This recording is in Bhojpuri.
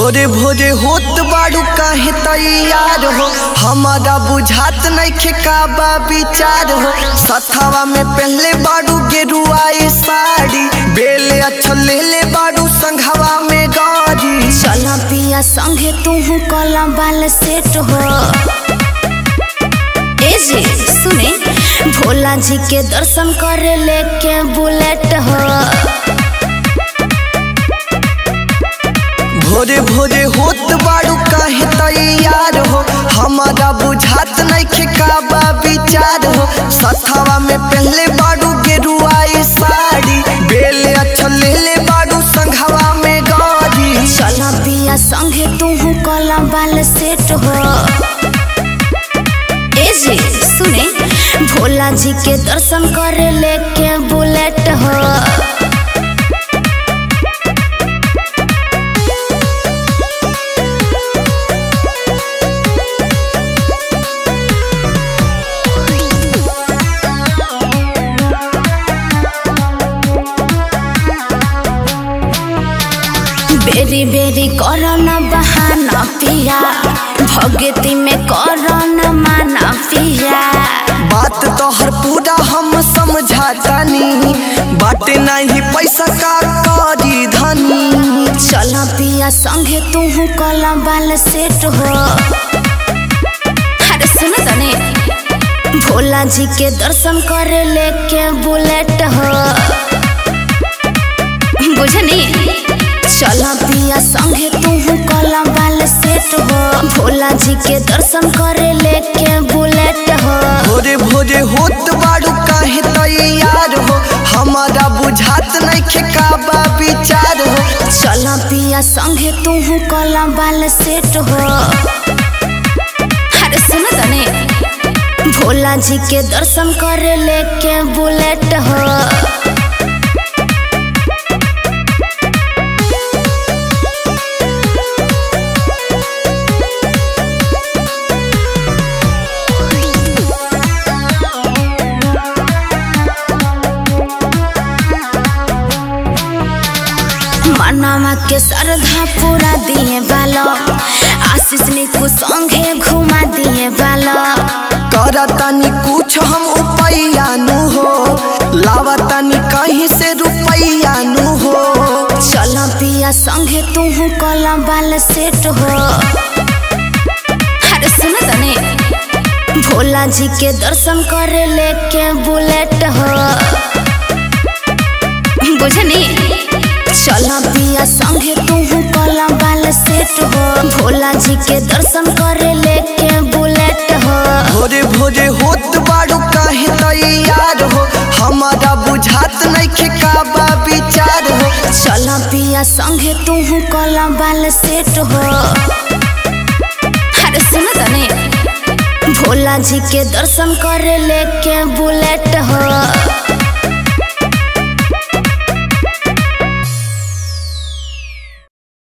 भोरे भोरे होत बाड़ू काहे तैयार हो, हमारा बुझात नइखे का बा विचार हो। सथवा में पहले बाड़ू गेरुआ साड़ी, बेले अच्छा ले ले बाड़ू संघवा में गाड़ी। चला पिया संगे तू कला बाल सेट हो। ए जी सुने, भोला जी के दर्शन करे लेके बुलेट हो। भोरे भोरे होत बाड़ू काहे तैयार हो, हमारा बुझात नइखे का बा विचार हो। सथवा में पहले बाड़ू गेरुआ साड़ी, बेले अच्छा ले ले बाड़ू संघवा में गाड़ी। चला पिया संगे तू कला बाल सेट हो। ए जी सुने, भोला जी के दर्शन करे लेके बुलेट हो। बेरी बेरी कोरोना बहाना पिया, भगती में कोरोना माना पिया। बात तो हर पूरा हम समझातानी, बाटे नहीं पैसा का करी धनी। चला पिया संगे तू कला बाल सेट हो। अरे सुन तने, भोला जी के दर्शन करे लेके बुलेट हो। बुझनी, चला पिया संगे तू कला बाल सेट हो। भोला जी के दर्शन करे लेके बुलेट हो। भोरे भोरे होत बाड़ू काहे तैयार हो, हमारा बुझात नइखे का बा विचार हो। चला पिया संगे तू कला बाल सेट हो। अरे सुन तने, भोला जी के दर्शन करे लेके बुलेट हो। मनावा के श्रद्धा पूरा दिए वाला, आशीष ने कुछ संगे घुमा दिए वाला। करतानी कुछ हम उपाया नु हो, लावतानी कहीं से रुपया नु हो। चला पिया संगे तू कला बाल सेट हो। अरे सुन तने, भोला जी के दर्शन करे लेके बुलेट हो। बुझनी, चला पिया संगे तू कला बाल सेट हो। भोला जी के दर्शन करे लेके बुलेट हो। भोरे भोरे होत बाड़ू काहे तैयार हो, हमारा बुझात नइखे का बा विचार हो। चला पिया संगे तू कला बाल सेट हो। अरे सुन तने, भोला जी के दर्शन करे लेके बुलेट हो।